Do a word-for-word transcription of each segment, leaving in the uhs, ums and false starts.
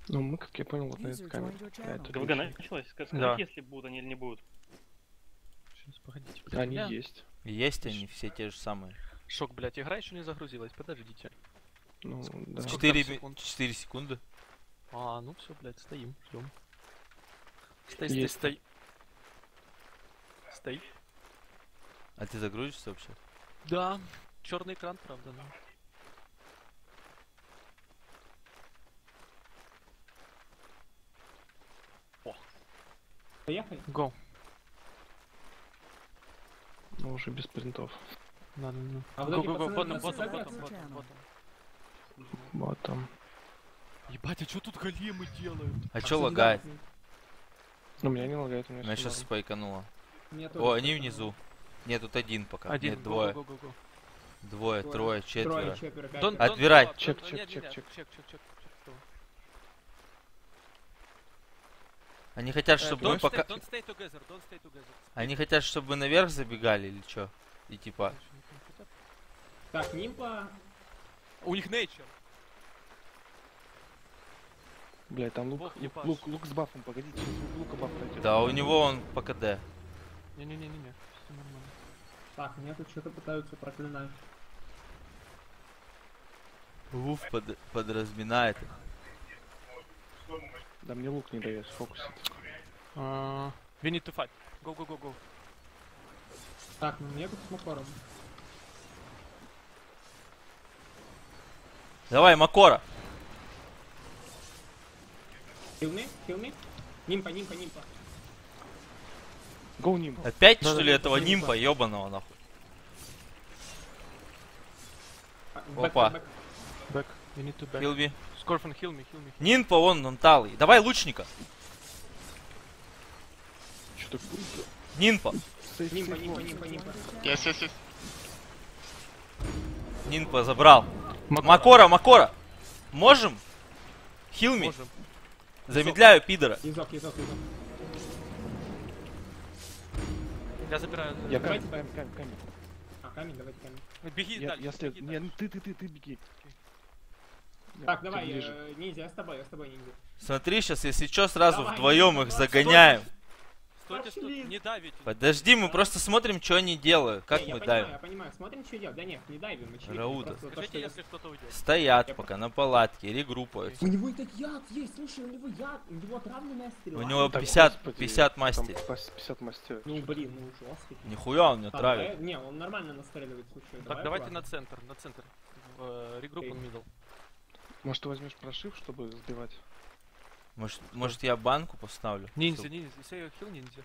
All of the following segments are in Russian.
Ну, мы, как я понял, вот на этой камере. ГВГ началось? Скажите, да. Если будут они или не будут. Сейчас, погодите. Они я... есть. Есть они, все те же самые. Шок, блядь, игра еще не загрузилась, подождите. Ну, да. четыре секунды. А, ну все, блядь, стоим, ждем. Стой, стой, стой. Стой. А ты загрузишься вообще? Да. Черный экран, правда, да. О. Поехали? Го. Ну, уже без принтов. Да, да, да. А го, го, го, ботом, ботом, ботом, ботом. Ботом. Ебать, а что тут големы делают? А, а чё лагает? Ну, меня не лагает, у меня, меня сейчас спайкануло. О, они внизу. Нет, тут один пока. Один. Нет, двое. Го, го, го, го. Двое, Трое. трое, четверо. Трое, четверо, Дон, Отбирай. Дон, чек, чек, чек, чек, чек, чек, чек. Они хотят, чтобы мы пока... Don't stay together, don't stay together. Они хотят, чтобы мы наверх забегали или чё? И типа... Так, нимпа... У них nature. Блядь, там лук, лук, лук, лук с бафом, погодите, сейчас лука баф пройдет. Да, у него он по КД. Не-не-не-не, все нормально. Так, меня тут что-то пытаются проклинать. Уф, под, подразминает их. Да мне лук не дает, фокус. Uh, we need to fight. Go, go, go, go. Так, ну мне тут с Макором. Давай, Макора. Kill me, kill me. Нимпа, нимпа, нимпа. Go нимпа. Опять, да, что да, ли, да, этого нимпа, ёбаного, нахуй. Back, Опа. Back. Back. You need to back. Heal me. Scorpion, heal me, heal me. Нимпа, он, он талый. Давай лучника. Что такое? Нимпа. Нимпа, нимпа, нимпа, нимпа. Yes, yes, yes. Нимпа забрал. Макора, Макора, Макора. Можем? Heal me. Можем. Замедляю, пидора. Изок, изок, изок. Я забираю. Я камень, камень, камень, камень. А, камень, давайте камень. Беги я, дальше. Я след... Беги Нет, дальше. ты, ты, ты, ты беги. Okay. Так, давай, э, ниндзя, я с тобой, я с тобой, ниндзя. Смотри, сейчас, если что, сразу Давай, вдвоем давай, их давай, загоняем. Стойте, стойте, не давите. Подожди, мы просто смотрим, что они делают. Как не, мы я давим. Понимаю, я понимаю, смотрим, что делать. Да нет, не давим, очевидно. Рауда. Просто Скажите, то, если кто-то уйдет. Стоят Я пока на палатке, регруппаются. У него этот яд есть, слушай, у него яд, у него отравленная стрела. У него Так, пятьдесят, господи, пятьдесят масти. там пятьдесят масти. Ну блин, ну жестко. Нихуя он не Так, травит. давай- Не, он нормально настреливает, слушай. Так, давай давайте аккуратно. на центр, на центр. Регрупп он мидл. Может, ты возьмешь прошив, чтобы сбивать? Может, может я банку поставлю? Ниндзя, Чтоб- ниндзя, если хил ниндзя.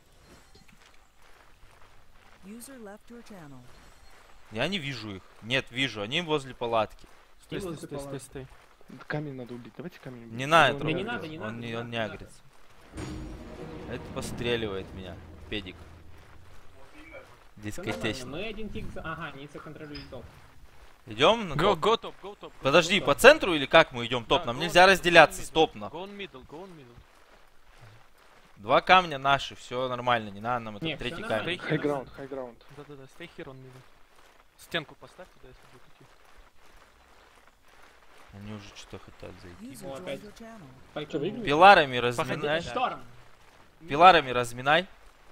User left your channel. Я не вижу их. Нет, вижу, они возле палатки. Стой, Стой, стой, стой, стой, стой. Камень надо убить, давайте камень убить. Не надо, Он трогать не его. надо, не он надо, не, не он надо, не не надо. агрится. Это постреливает меня, педик. Всё нормально, Дискотечный. мы один тик за... Ага, ниндзя контролирует топ. Идем на Go, топ? go top, go top. Подожди, go по top. центру или как мы идем топ? Да, Нам go нельзя on middle, разделяться, go on стоп middle, на. Go on middle, go on middle. Два камня наши, все нормально, не надо нам Не, этот третий всё камень. нормально. High ground, high ground. Да-да-да, stay here on middle. Стенку поставь туда, если будет идти. Они уже что-то хотят зайти. User О, joined опять. your channel. Пойдём. выиграем? Пиларами Походи, разминай. да. Шторм. Пиларами разминай.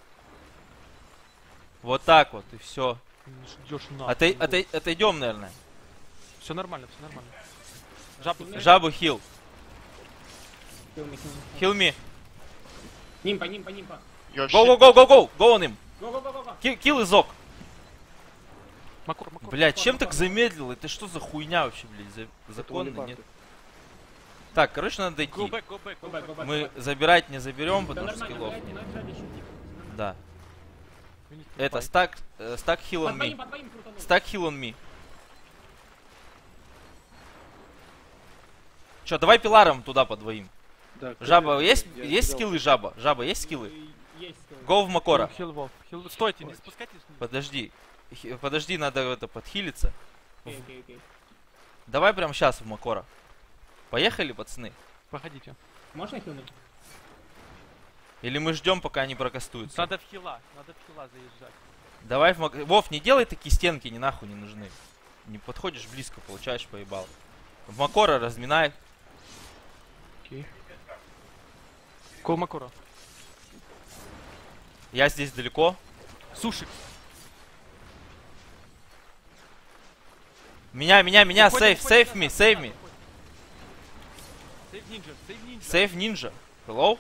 Вот так вот, и все. Ждешь на. Отой, отой, отойдем, наверное. Все нормально, все нормально. Жабу, Жабу хил. Kill me, kill me. Хил ми. Нимпа, нимпа, нимпа. Your Go, shit. go, go, go, go! Go on him. Го, го, го, го, го. Kill, kill изок. Макор, макор. Блять, Макор, чем так макор. замедлил? Это что за хуйня вообще, блядь? За... Законно, Это нет? Так, короче, надо Go дойти. back, go back, Го, go бэк, back. го, бэк, Мы го, бэк. забирать не заберем, Да потому что нормально, скиллов блядь, нет. мы отжали еще тик. Да. We need to Это, fight. стак, э, стак heal Под on двоим, me. под двоим крутанул. Стак heal on me. Чё, давай пиларом туда по двоим. Да, Жаба, камень, есть, я есть кидал. скиллы жаба? Жаба, есть скиллы? Э, Есть скиллы. Го в Макора. Хил Вов. Хил... Стойте, не спускайтесь. вниз. Подожди. Хи- Подожди, надо это подхилиться. Окей, окей, окей. Давай прямо сейчас в Макора. Поехали, пацаны? Походите. Можно хилнуть? Или мы ждем, пока они прокастуются? Надо в хила, надо в хила заезжать. Давай в Мак... Вов, не делай такие стенки, ни нахуй не нужны. Не подходишь близко, получаешь поебал. В Макора разминай. Окей. Кол Макора. Я здесь далеко. Сушик. Меня, меня, меня, Уходим, сейф, уходим сейф назад, ми, назад, сейв ми. уходим. Сейв нинджа, сейв нинджа. Сейф нинджа. Hello?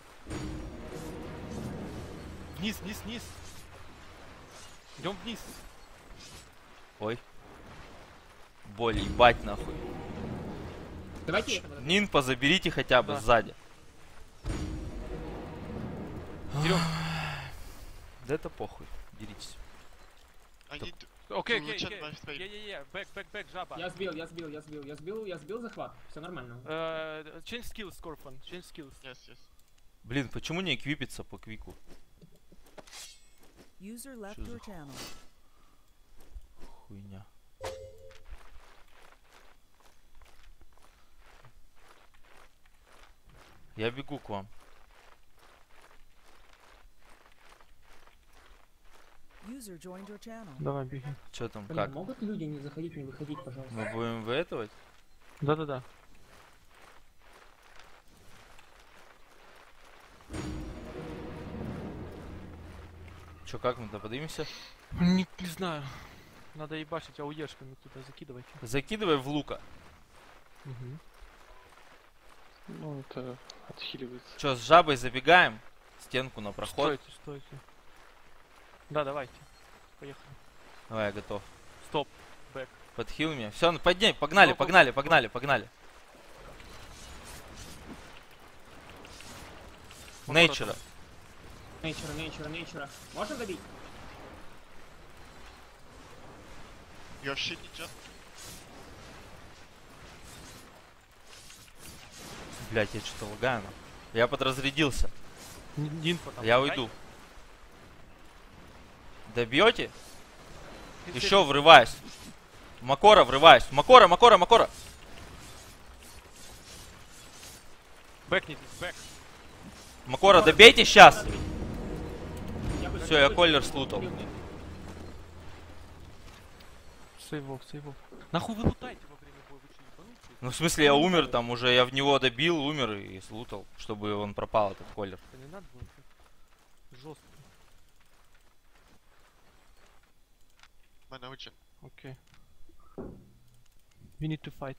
Вниз, вниз, вниз. Идем вниз. Ой. Боль, ебать нахуй. Давайте этого. Нинпа заберите хотя бы Да. сзади. Берем. Да это похуй. Деритесь. I need to... Окей, To окей, check окей. my space. Е-е-е, бэк, бэк, бэк, жаба. Я сбил, я сбил, я сбил, я сбил, я сбил захват. Все нормально. Э, Change skills, Scorpion. Change skills. Yes, yes. Блин, почему не эквипиться по квику? User left Что за your channel. Хуйня. Я бегу к вам. User joined your channel. Давай, беги. Чё там, Блин, как? могут люди не заходить, не выходить, пожалуйста? Мы будем выэтовать? Да-да-да. Чё, как мы-то поднимемся? Не, не знаю. Надо ебашить ауешками туда, закидывайте. Закидывай в лука. Угу. Ну, это отхиливается. Чё, с жабой забегаем? Стенку на проход. Стойте, стойте. Да, давайте. Поехали. Давай, я готов. Стоп. Бэк. Подхил меня. Все, ну поднять, погнали, Go, go, погнали, go. погнали, погнали. Нейчера. Нейчера, нейчера, нейчера. Можно добить? Your shit ninja. Блять, я что-то лагаю. нахуй. Я подразрядился. Н- Нинфа там. Я уйду. Добьете? Еще врываюсь. Макора врываюсь. Макора, Макора, Макора. Бэкнитесь, бэк. Макора, добейте сейчас. Я бы Всё, я добил, коллер добил, слутал. добил, нет. Сейвов, сейвов. Нахуй вы лутаете во время боя? Вы что, ебанутые? Ну, в смысле, я умер там уже. Я в него добил, умер и слутал, чтобы он пропал, этот коллер. Это не надо было так жестко. Mana Uchen. Окей. We need to fight.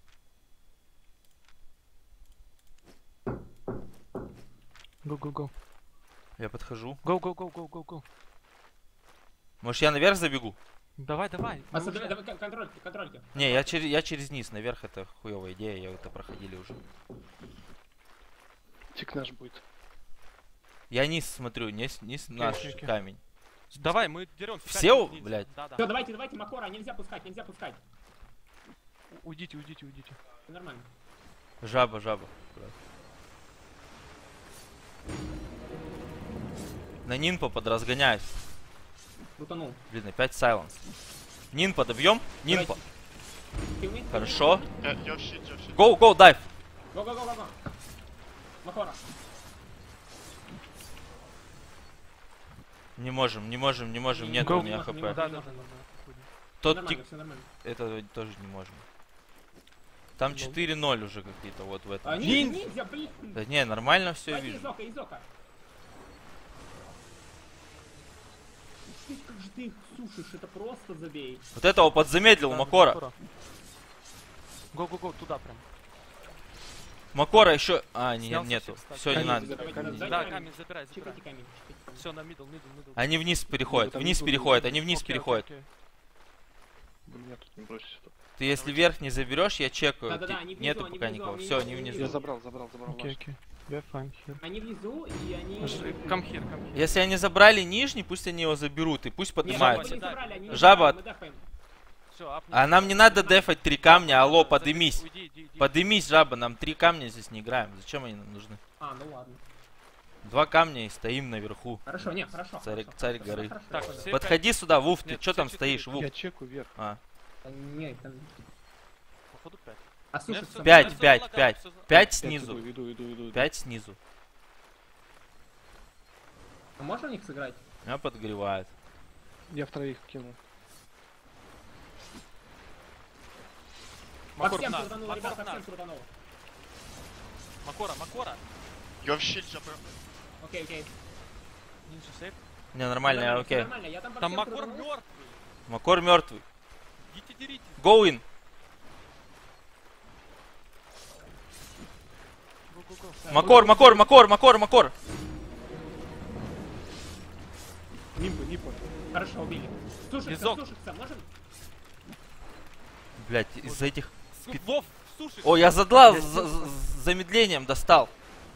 Go, go, go. Я подхожу. Go, go, go, go, go, go. Может, я наверх забегу? Давай, давай. А, мы смотри, уже- давай, кон- контрольки, контрольки. Не, я через, я через низ. Наверх это хуевая идея, я это проходили уже. Тик наш будет. Я низ смотрю, низ, низ наш окей, окей. камень. Давай, мы деремся. Все, у- блядь? Да, да. Все, давайте, давайте, Макора, нельзя пускать, нельзя пускать. У- Уйдите, уйдите, уйдите. Всё нормально. Жаба, жаба. На Нинпа подразгоняюсь. Крутанул. Блин, опять сайленс. Нинпа добьем? Нинпа. Давайте. Kill me, Хорошо. Yeah, your shit, your shit. Гоу, гоу, дайв. Го, го, го, го, го. Макора. Не можем, не можем, не можем, нет Go. у меня Не можем, не хп. можем. Да, да, да, да, да. Уходим. Тот Нормально, тик, все нормально. это тоже не можем. Там четыре ноль уже какие-то вот в этом. А, не, нельзя, блин. Да не, нормально все Давайте вижу. Изока, Изока. Ты, как же ты их сушишь, это просто забей. Вот этого подзамедлил Да, Макора. Го, го, го, туда прям. Макора еще. А, не, Снялся нету. всех, кстати. Все, не Камень надо. забирай, Давайте, камень давайте, Да, забирай. камень забирай, забирай. Чекайте камень. чекайте камень. Все, на мидл, мидл, мидл. Они вниз переходят, там вниз внизу переходят, были. они вниз Окей, переходят. окей, окей. Блин, я тут не бросишь. Ты если верх не заберешь, я чекаю. Да-да-да, Ты- они внизу, Нету они пока внизу, никого. они Все, внизу, они они внизу. Я забрал, забрал, забрал. Окей, наш. окей. We are fine here. Они внизу, и они... Come here, come here. Если они забрали нижний, пусть они его заберут и пусть Не, жабу поднимаются. не забрали, они не Жаба. забрали, мы дефаем. Все, апни. А нам не надо дефать три камня, алло, Забери, подымись. уйди, иди, иди. Подымись, жаба, нам три камня здесь не играем. Зачем они нам нужны? А, ну ладно. Два камня и стоим наверху. Хорошо, не, хорошо. Царь- хорошо, царь хорошо, горы. хорошо, Так, хорошо. все Подходи сюда, Вуф, ты Нет, что все там четыре. стоишь, Вуф? Я чекаю вверх. А, А, нет, там... Походу пять. А слушай, Нет, всё- Пять, всё пять, залагало, пять. всё за- Пять Пять снизу. Иду, иду, иду, иду. Пять снизу. а можно в них сыграть? Меня подогревает. Я в троих кинул. По Макор всем в нас, крутанул, Макор ребят, в по всем нас. крутанул. Макора, Макора. You have shield, Jabber. Окей, окей. Нинджа сейф. Не, нормально, я Всё окей. нормально, я там по Там всем Макор крутанул. мертвый. Макор мертвый. Идите дерите. Go in. Го-го-го. Макор, Макор, Макор, Макор, Макор. Нимпа, нимпа. Хорошо, убили. Сушится, Визок. сушится, можем? Блять, из-за этих... С- Вов, суши. О, я задлал с за- с замедлением, достал.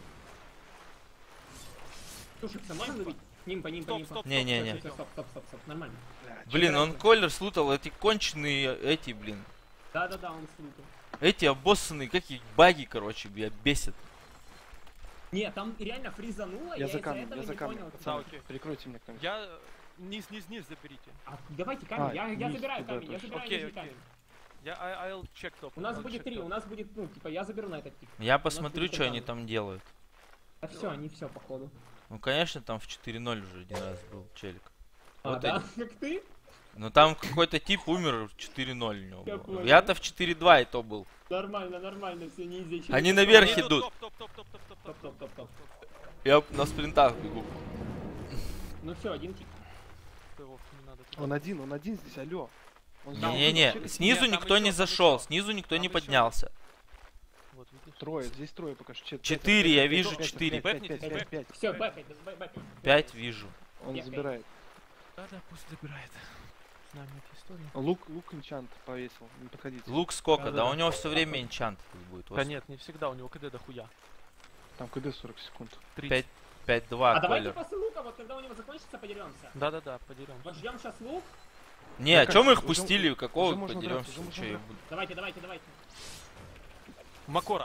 Сушится, можем забить? Нимпа, нимпа, Стоп, нимпа. стоп, Не, не, не. Стоп, стоп, стоп, стоп, стоп, нормально. Блин, он колер слутал, эти конченые, эти, блин. Да-да-да, он слутал. Эти обоссанные, какие баги, короче, меня бесят. Не, там реально фризануло, Я я за из-за камнем, этого я за не камнем. понял. Пацаны, Да, окей. перекройте мне кто-нибудь. Я... э, Низ, низ, низ заберите. А, давайте камень, А, я, я низ забираю туда камень, я точно. забираю Окей, нижний окей. камень. Я I, I'll check top. У нас I'll будет check три, top. у нас будет, ну, типа, я заберу на этот тип. Я посмотрю, будет что они прикольно. там делают. А все, они все, походу. Ну, конечно, там в четыре ноль уже один раз был челик. А, Вот да? Как ты? Ну, там какой-то тип умер в четыре ноль у него Я было. понял. Я-то в четыре два и то был. Нормально, нормально, все, не изи. Они наверх Они идут. Топ, топ, топ, топ, топ, топ, Топ, топ. топ, топ, топ. Я на спринтах бегу. Ну все, один тип. Стой, Вов, не надо туда. Он один, он один здесь, алло. Он здесь. Не-не-не, Через- снизу Нет, там никто еще, не там зашел, еще. снизу никто Там не еще. поднялся. Вот, видишь? Трое, здесь трое пока что. Чет- Четыре, пять, я пять, вижу пять, четыре. пять, пять, Бэкните, пять, пять, пять. Все, бэкай, бэкай, бэкай. Пять вижу. Он Пять, забирает. Да-да, пусть забирает. Знаем эти истории. Лук, лук энчант повесил, не подходите. Лук сколько? Да, Да-да-да. у него все время энчант будет. Да нет, не всегда, у него КД дохуя. Там КД сорок секунд. Пять, пять два А давайте колер. после лука, вот когда у него закончится, подеремся. Да-да-да, подерем. Вот ждем сейчас лук. Не, а как, чё мы их уже- пустили? Какого уже можно подеремся? драться, уже Чё можно я драться. буду- Давайте, давайте, давайте. Макора.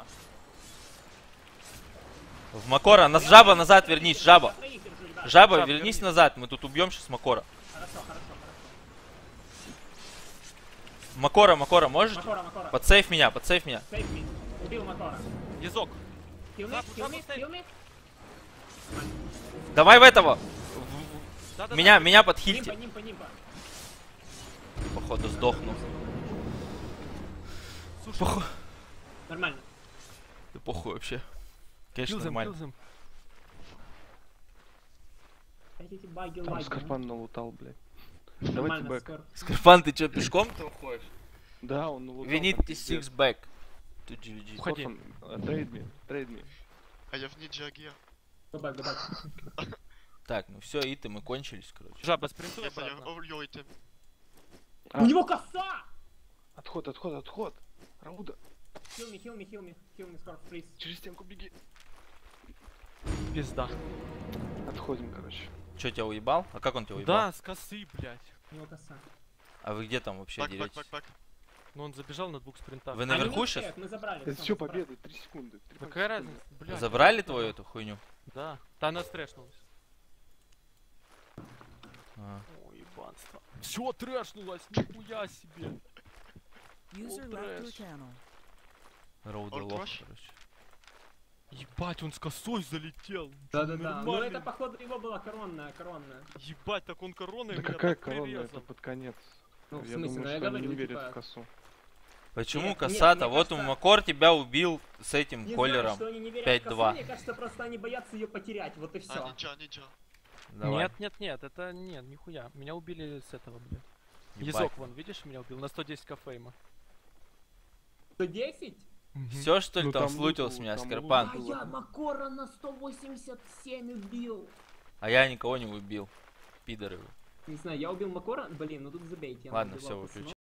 В Макора, нас жаба назад вернись, жаба. Я троих держу, ребят. Жаба, Жаб, вернись вернись. назад, мы тут убьем сейчас Макора. Хорошо, хорошо, хорошо. Макора, Макора, можете? Макора, Макора. Подсейв меня, подсейв меня. Сейф ми. Убил Макора. Езок. Хилми, Жабу, хилми, жабу сейф. хилми. Давай в этого. В- в- Да-да-да. Меня, меня Нимпа, подхильте. нимпа, нимпа. Походу сдохну. Слушай, Похуй. Нормально. Да похуй вообще. Конечно, килзем, нормально. килзем. Опять эти баги Там лаги, Скорпан налутал, блядь. ну. Давайте Нормально, бэк. скоро. Скорпан, ты чё, пешком там ходишь? Да, он налутал. We need там this пиздец. six back. To G G. Уходи. Скорпан, э, Трейд ми, трейд ми. I have ninja gear. Go back, go back. Так, ну все, итемы кончились, короче. Жаба, спринтуй Yes, I have обратно. all your item. А. У него коса! Отход, отход, отход. Рауда, Heal me, heal me, heal me. Heal me, Scorp, please. через стенку беги. Пизда. Отходим, короче. Чё, тебя уебал? А как он тебя уебал? Да, с косы, блядь. У него коса. А вы где там вообще Back, back, деретесь? back, back. Ну он забежал на двух спринтах. Вы Они наверху не сейчас? успеют, мы забрали. Это всё, все, мы забрали. победа, три секунды. три Какая секунды. разница, блядь. Забрали твою эту хуйню? Да. Да она стрэшнулась. А. О, ебанство. Все трэшнулось, нихуя себе. User Oh, left your trash. channel. Роуда All лох, trash? короче. Ебать, он с косой залетел. Да-да-да. Ну Нормальный. это, походу, его была коронная, коронная. Ебать, так он короной Да меня какая так корона, прирезал. это под конец. Ну, в Я смысле, думаю, ну я что они говорю, не верят типа- в косу. Почему Нет, косата? нет, мне Вот у кажется- Макор тебя убил с этим Не знаю, колером. что они не верят в пять косу, два. мне кажется, просто они боятся ее потерять, вот и Ah, все. ninja, ninja. Давай. Нет, нет, нет, это нет, нихуя. Меня убили с этого, блядь. Ебать. Езок, вон, видишь, меня убил на сто десять кафейма. сто десять? Все, что ли, Ну, там там слутил лут с был, меня, там Скорпан? А было. я Макора на сто восемьдесят семь убил. А я никого не убил. Пидоры вы. Не знаю, я убил Макора, блин, ну тут забейте. я Ладно, надо все, было выключай.